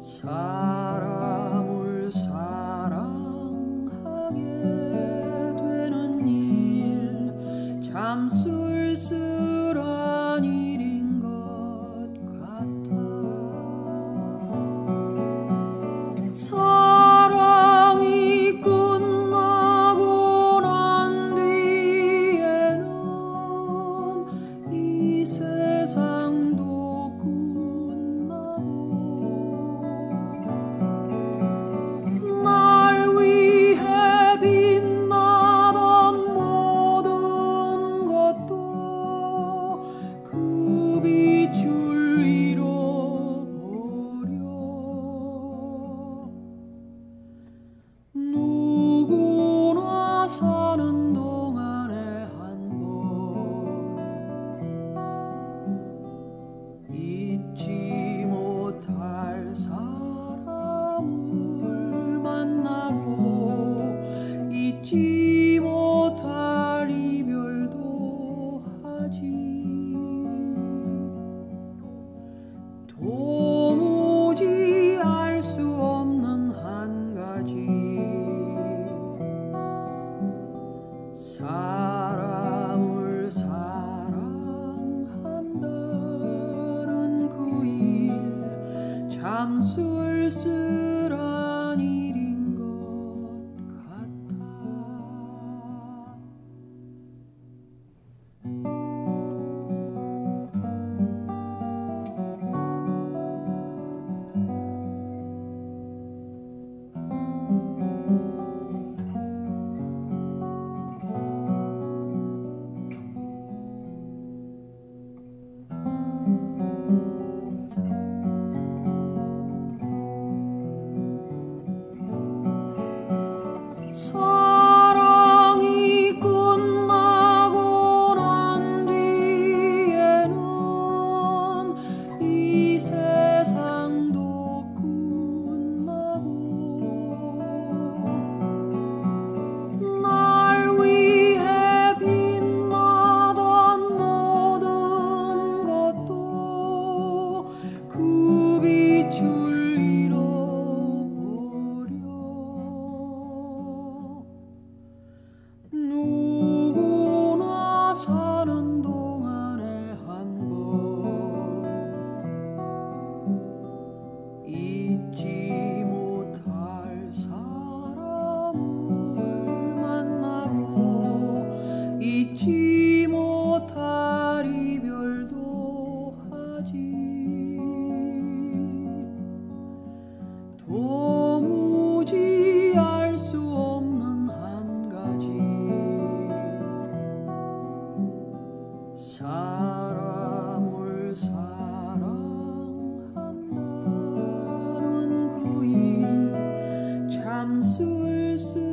사람을 사랑하게 되는 일 참 쓸쓸한 일인 것 같아. 사랑이 끝나고 난 뒤에는 이 세상도 끝나고 날 위해 빛나던 모든 것도 그 빛을 잃어버려. 누구나 사는 동안에 한 번 잊지 못할 사람을 만나고 잊지 못할 이별도 하지. 도무지 알 수 없는 한 가지, 사람을 사랑한다는 그 일 참 쓸쓸한 일인 것 같아. 사랑이 끝나고 난 뒤에는 이 세상도 끝나고 날 위해 빛나던 모든 것도 그 빛을 누구나 사는 동안에 한 번 잊지 못할 사람을 만나고 잊지 못할 이별도 하지. 도무지 알 수 없는 한 가지, 사람을 사랑한다는 그 일 참 쓸쓸